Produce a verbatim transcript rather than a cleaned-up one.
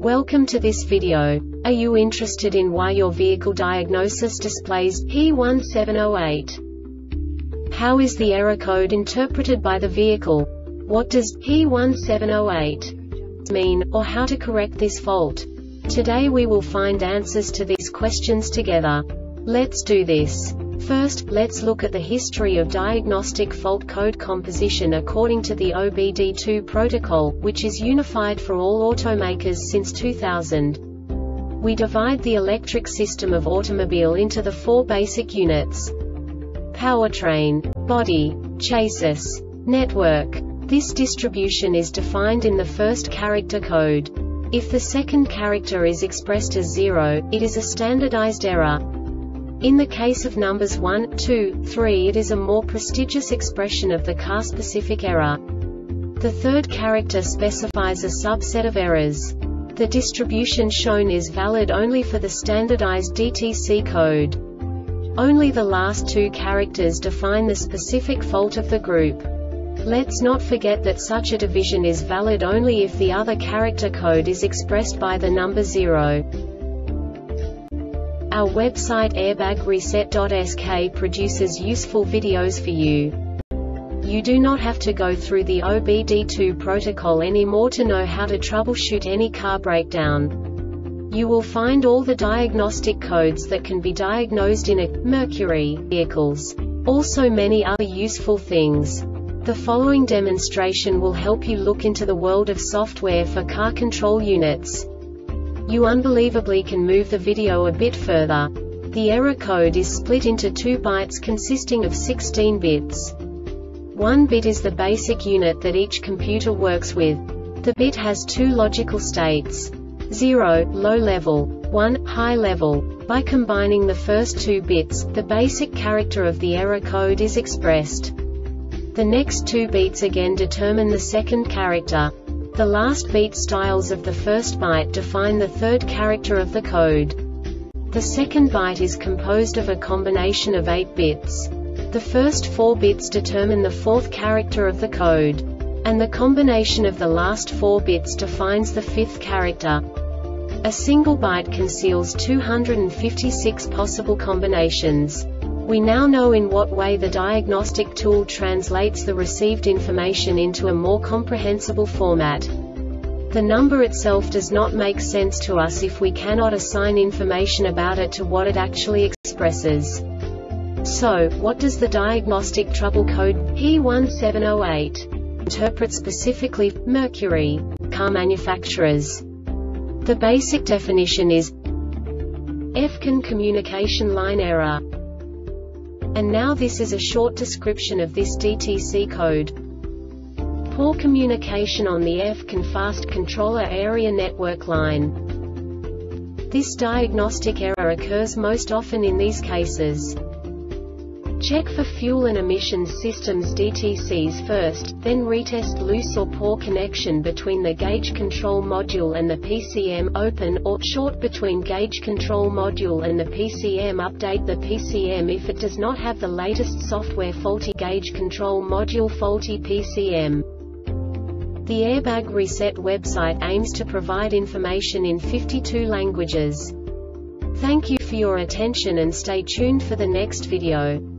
Welcome to this video. Are you interested in why your vehicle diagnosis displays P one seven zero eight? How is the error code interpreted by the vehicle? What does P one seven zero eight mean, or how to correct this fault? Today we will find answers to these questions together. Let's do this. First, let's look at the history of diagnostic fault code composition according to the O B D two protocol, which is unified for all automakers since two thousand. We divide the electric system of automobile into the four basic units: powertrain, body, chassis, network. This distribution is defined in the first character code. If the second character is expressed as zero, it is a standardized error. In the case of numbers one, two, three, it is a more prestigious expression of the car-specific error. The third character specifies a subset of errors. The distribution shown is valid only for the standardized D T C code. Only the last two characters define the specific fault of the group. Let's not forget that such a division is valid only if the other character code is expressed by the number zero. Our website airbag reset dot S K produces useful videos for you. You do not have to go through the O B D two protocol anymore to know how to troubleshoot any car breakdown. You will find all the diagnostic codes that can be diagnosed in a Mercury vehicles. Also many other useful things. The following demonstration will help you look into the world of software for car control units. You unbelievably can move the video a bit further. The error code is split into two bytes consisting of sixteen bits. One bit is the basic unit that each computer works with. The bit has two logical states: zero, low level, one, high level. By combining the first two bits, the basic character of the error code is expressed. The next two beats again determine the second character. The last beat styles of the first byte define the third character of the code. The second byte is composed of a combination of eight bits. The first four bits determine the fourth character of the code. And the combination of the last four bits defines the fifth character. A single byte conceals two hundred fifty-six possible combinations. We now know in what way the diagnostic tool translates the received information into a more comprehensible format. The number itself does not make sense to us if we cannot assign information about it to what it actually expresses. So, what does the diagnostic trouble code P one seven zero eight interpret specifically for Mercury car manufacturers? The basic definition is F C A N communication line error. And now this is a short description of this D T C code. Poor communication on the F C A N fast controller area network line. This diagnostic error occurs most often in these cases. Check for fuel and emissions systems D T Cs first, then retest loose or poor connection between the gauge control module and the P C M, open or short between gauge control module and the P C M. Update the P C M if it does not have the latest software. Faulty gauge control module, faulty P C M. The Airbag Reset website aims to provide information in fifty-two languages. Thank you for your attention and stay tuned for the next video.